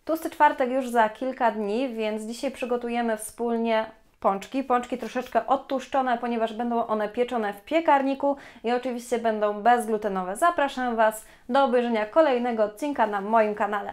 Tłusty czwartek już za kilka dni, więc dzisiaj przygotujemy wspólnie pączki. Pączki troszeczkę odtłuszczone, ponieważ będą one pieczone w piekarniku i oczywiście będą bezglutenowe. Zapraszam Was do obejrzenia kolejnego odcinka na moim kanale.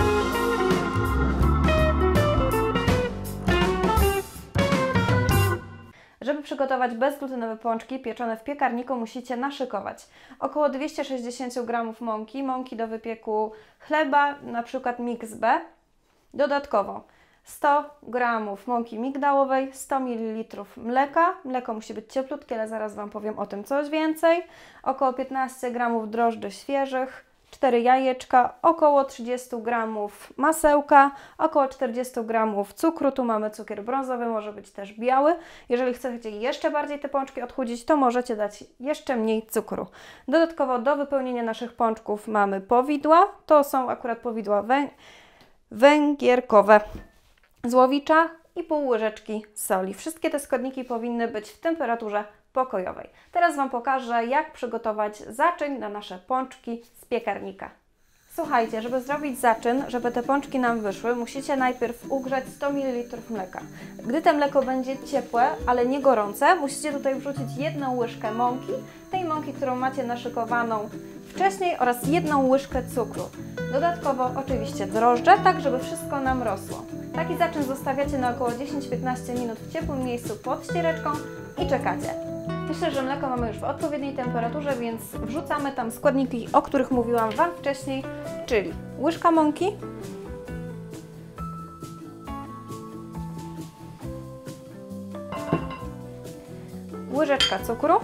Żeby przygotować bezglutenowe pączki pieczone w piekarniku, musicie naszykować około 260 g mąki do wypieku chleba, na przykład Mix B. Dodatkowo 100 g mąki migdałowej, 100 ml mleka. Mleko musi być cieplutkie, ale zaraz Wam powiem o tym coś więcej. Około 15 g drożdży świeżych, 4 jajeczka, około 30 g masełka, około 40 g cukru. Tu mamy cukier brązowy, może być też biały. Jeżeli chcecie jeszcze bardziej te pączki odchudzić, to możecie dać jeszcze mniej cukru. Dodatkowo do wypełnienia naszych pączków mamy powidła. To są akurat powidła węgierkowe z Łowicza i pół łyżeczki soli. Wszystkie te składniki powinny być w temperaturze pokojowej. Teraz Wam pokażę, jak przygotować zaczyn na nasze pączki z piekarnika. Słuchajcie, żeby zrobić zaczyn, żeby te pączki nam wyszły, musicie najpierw ugrzać 100 ml mleka. Gdy to mleko będzie ciepłe, ale nie gorące, musicie tutaj wrzucić 1 łyżkę mąki, tej mąki, którą macie naszykowaną wcześniej, oraz 1 łyżkę cukru. Dodatkowo oczywiście drożdże, tak żeby wszystko nam rosło. Taki zaczyn zostawiacie na około 10-15 minut w ciepłym miejscu pod ściereczką i czekacie. Myślę, że mleko mamy już w odpowiedniej temperaturze, więc wrzucamy tam składniki, o których mówiłam Wam wcześniej, czyli łyżka mąki, łyżeczka cukru,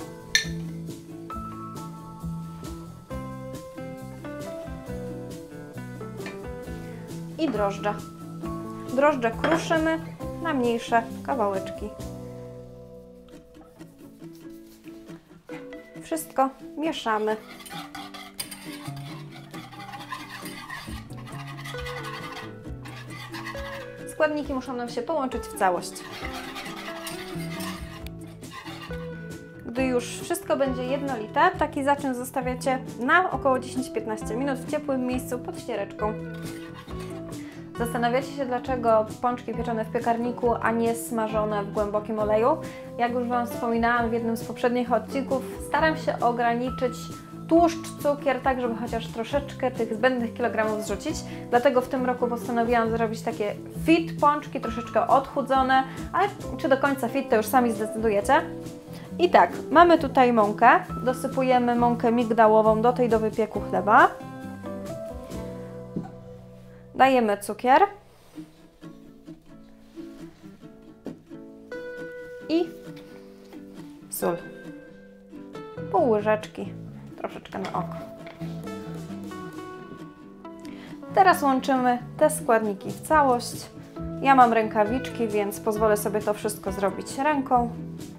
i drożdże. Drożdże kruszymy na mniejsze kawałeczki. Wszystko mieszamy. Składniki muszą nam się połączyć w całość. Gdy już wszystko będzie jednolite, taki zaczyn zostawiacie na około 10-15 minut w ciepłym miejscu pod ściereczką. Zastanawiacie się, dlaczego pączki pieczone w piekarniku, a nie smażone w głębokim oleju? Jak już Wam wspominałam w jednym z poprzednich odcinków, staram się ograniczyć tłuszcz, cukier, tak żeby chociaż troszeczkę tych zbędnych kilogramów zrzucić. Dlatego w tym roku postanowiłam zrobić takie fit pączki, troszeczkę odchudzone, ale czy do końca fit, to już sami zdecydujecie. I tak, mamy tutaj mąkę, dosypujemy mąkę migdałową do tej do wypieku chleba. Dajemy cukier i sól. Pół łyżeczki, troszeczkę na oko. Teraz łączymy te składniki w całość. Ja mam rękawiczki, więc pozwolę sobie to wszystko zrobić ręką.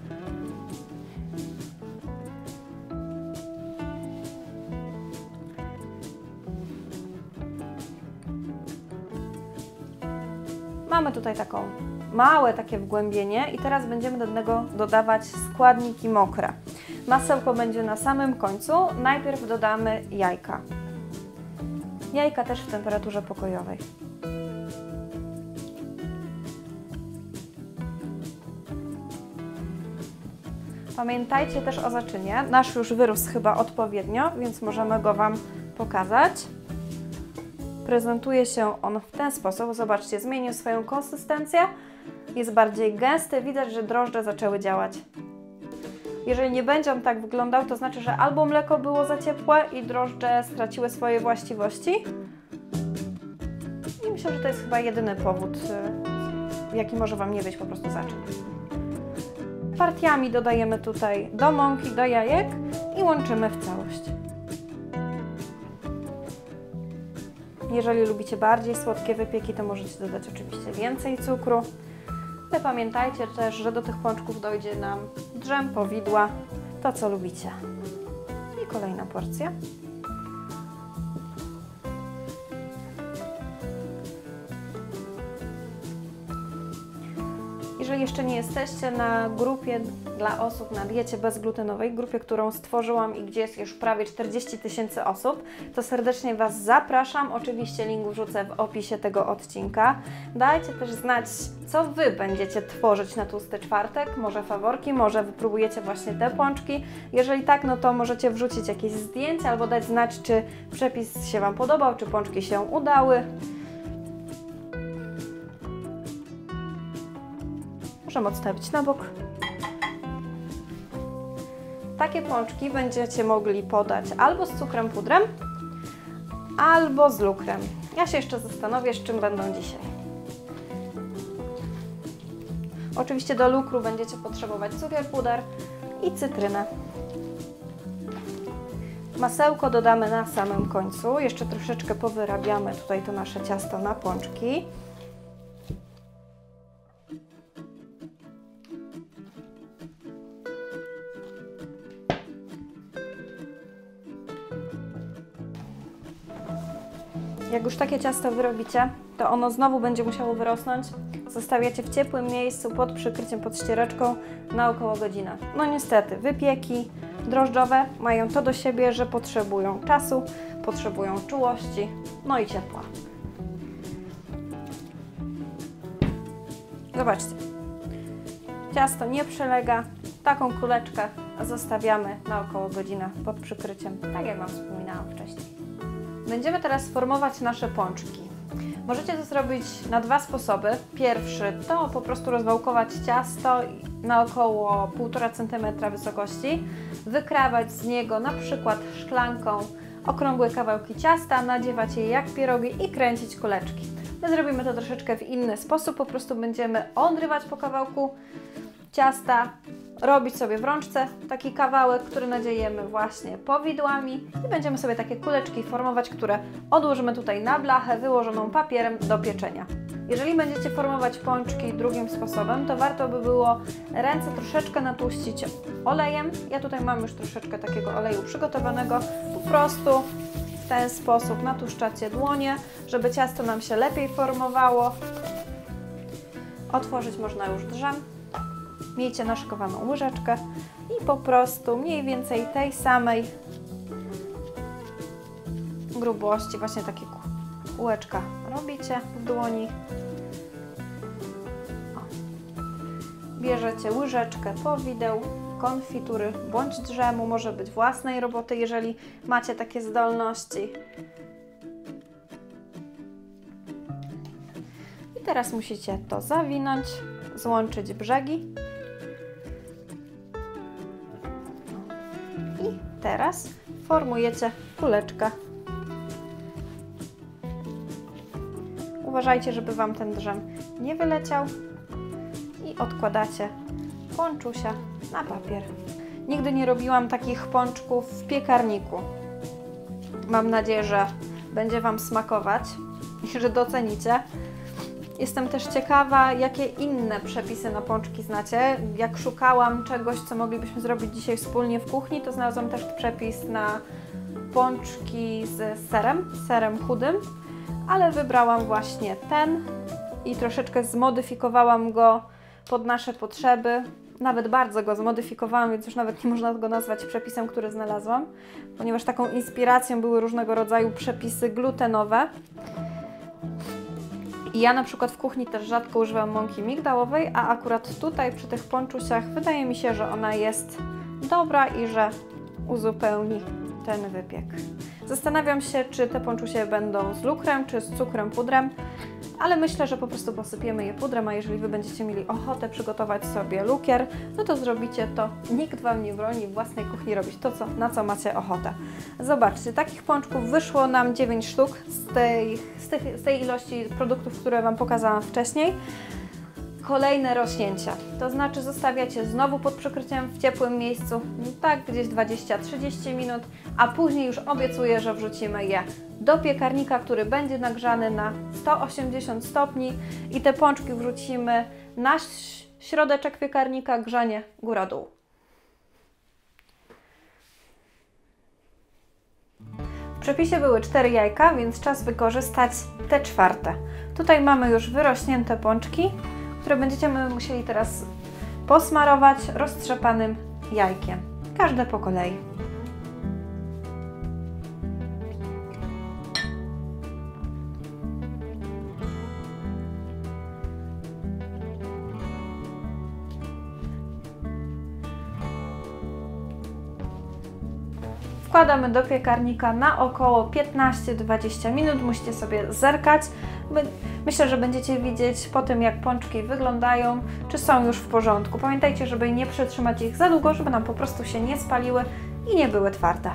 Mamy tutaj taką małe takie wgłębienie i teraz będziemy do tego dodawać składniki mokre. Masełko będzie na samym końcu. Najpierw dodamy jajka. Jajka też w temperaturze pokojowej. Pamiętajcie też o zaczynie. Nasz już wyrósł chyba odpowiednio, więc możemy go Wam pokazać. Prezentuje się on w ten sposób. Zobaczcie, zmienił swoją konsystencję. Jest bardziej gęsty. Widać, że drożdże zaczęły działać. Jeżeli nie będzie on tak wyglądał, to znaczy, że albo mleko było za ciepłe i drożdże straciły swoje właściwości. I myślę, że to jest chyba jedyny powód, jaki może Wam nie wyjść po prostu zaczyn. Partiami dodajemy tutaj do mąki, do jajek i łączymy w całość. Jeżeli lubicie bardziej słodkie wypieki, to możecie dodać oczywiście więcej cukru. Ale pamiętajcie też, że do tych pączków dojdzie nam drzem, powidła, to co lubicie. I kolejna porcja. Jeżeli jeszcze nie jesteście na grupie dla osób na diecie bezglutenowej, grupie, którą stworzyłam i gdzie jest już prawie 40 000 osób, to serdecznie Was zapraszam. Oczywiście link wrzucę w opisie tego odcinka. Dajcie też znać, co Wy będziecie tworzyć na tłusty czwartek. Może faworki, może wypróbujecie właśnie te pączki. Jeżeli tak, no to możecie wrzucić jakieś zdjęcia albo dać znać, czy przepis się Wam podobał, czy pączki się udały. Możemy odstawić na bok. Takie pączki będziecie mogli podać albo z cukrem pudrem, albo z lukrem. Ja się jeszcze zastanowię, z czym będą dzisiaj. Oczywiście do lukru będziecie potrzebować cukier puder i cytrynę. Masełko dodamy na samym końcu. Jeszcze troszeczkę powyrabiamy tutaj to nasze ciasto na pączki. Jak już takie ciasto wyrobicie, to ono znowu będzie musiało wyrosnąć. Zostawiacie w ciepłym miejscu pod przykryciem, pod ściereczką na około godzinę. No niestety, wypieki drożdżowe mają to do siebie, że potrzebują czasu, potrzebują czułości, no i ciepła. Zobaczcie, ciasto nie przylega, taką kuleczkę zostawiamy na około godzinę pod przykryciem, tak jak Wam wspominałam wcześniej. Będziemy teraz formować nasze pączki. Możecie to zrobić na dwa sposoby. Pierwszy to po prostu rozwałkować ciasto na około 1,5 cm wysokości, wykrawać z niego na przykład szklanką okrągłe kawałki ciasta, nadziewać je jak pierogi i kręcić kuleczki. My zrobimy to troszeczkę w inny sposób, po prostu będziemy odrywać po kawałku ciasta, robić sobie w rączce taki kawałek, który nadziejemy właśnie powidłami i będziemy sobie takie kuleczki formować, które odłożymy tutaj na blachę wyłożoną papierem do pieczenia. Jeżeli będziecie formować pączki drugim sposobem, to warto by było ręce troszeczkę natłuścić olejem. Ja tutaj mam już troszeczkę takiego oleju przygotowanego. Po prostu w ten sposób natłuszczacie dłonie, żeby ciasto nam się lepiej formowało. Otworzyć można już drzem. Miejcie naszykowaną łyżeczkę i po prostu mniej więcej tej samej grubości, właśnie takie kółeczka robicie w dłoni. O. Bierzecie łyżeczkę powideł, konfitury bądź drzemu, może być własnej roboty, jeżeli macie takie zdolności. I teraz musicie to zawinąć, złączyć brzegi. I teraz formujecie kuleczkę. Uważajcie, żeby Wam ten drzem nie wyleciał i odkładacie pączusia na papier. Nigdy nie robiłam takich pączków w piekarniku. Mam nadzieję, że będzie Wam smakować i że docenicie. Jestem też ciekawa, jakie inne przepisy na pączki znacie. Jak szukałam czegoś, co moglibyśmy zrobić dzisiaj wspólnie w kuchni, to znalazłam też przepis na pączki z serem chudym, ale wybrałam właśnie ten i troszeczkę zmodyfikowałam go pod nasze potrzeby. Nawet bardzo go zmodyfikowałam, więc już nawet nie można go nazwać przepisem, który znalazłam, ponieważ taką inspiracją były różnego rodzaju przepisy glutenowe. I ja na przykład w kuchni też rzadko używam mąki migdałowej, a akurat tutaj przy tych pączusiach wydaje mi się, że ona jest dobra i że uzupełni ten wypiek. Zastanawiam się, czy te pączusie będą z lukrem, czy z cukrem pudrem, ale myślę, że po prostu posypiemy je pudrem, a jeżeli Wy będziecie mieli ochotę przygotować sobie lukier, no to zrobicie to. Nikt Wam nie broni w własnej kuchni robić to, na co macie ochotę. Zobaczcie, takich pączków wyszło nam 9 sztuk z tej ilości produktów, które Wam pokazałam wcześniej. Kolejne rośnięcia, to znaczy zostawiacie znowu pod przykryciem w ciepłym miejscu, tak gdzieś 20-30 minut, a później już obiecuję, że wrzucimy je do piekarnika, który będzie nagrzany na 180 stopni i te pączki wrzucimy na środeczek piekarnika, grzanie góra-dół. W przepisie były 4 jajka, więc czas wykorzystać te czwarte. Tutaj mamy już wyrośnięte pączki, które będziemy musieli teraz posmarować roztrzepanym jajkiem. Każde po kolei. Wkładamy do piekarnika na około 15-20 minut. Musicie sobie zerkać. Myślę, że będziecie widzieć po tym, jak pączki wyglądają, czy są już w porządku. Pamiętajcie, żeby nie przetrzymać ich za długo, żeby nam po prostu się nie spaliły i nie były twarde.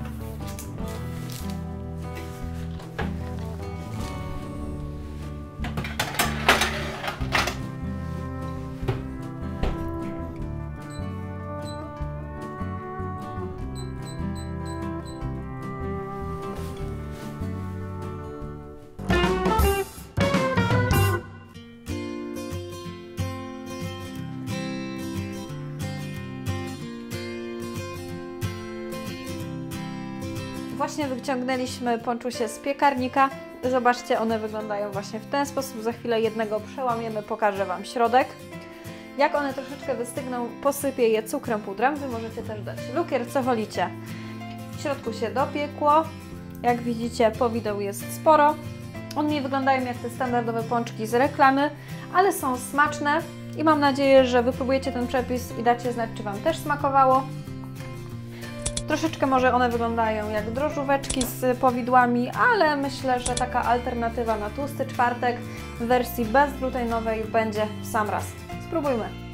Właśnie wyciągnęliśmy ponczusie z piekarnika. Zobaczcie, one wyglądają właśnie w ten sposób. Za chwilę jednego przełamiemy, pokażę Wam środek. Jak one troszeczkę wystygną, posypię je cukrem pudrem. Wy możecie też dać lukier, co wolicie. W środku się dopiekło. Jak widzicie, powideł jest sporo. One nie wyglądają jak te standardowe pączki z reklamy, ale są smaczne i mam nadzieję, że wypróbujecie ten przepis i dacie znać, czy Wam też smakowało. Troszeczkę może one wyglądają jak drożdżóweczki z powidłami, ale myślę, że taka alternatywa na tłusty czwartek w wersji bezglutenowej będzie w sam raz. Spróbujmy!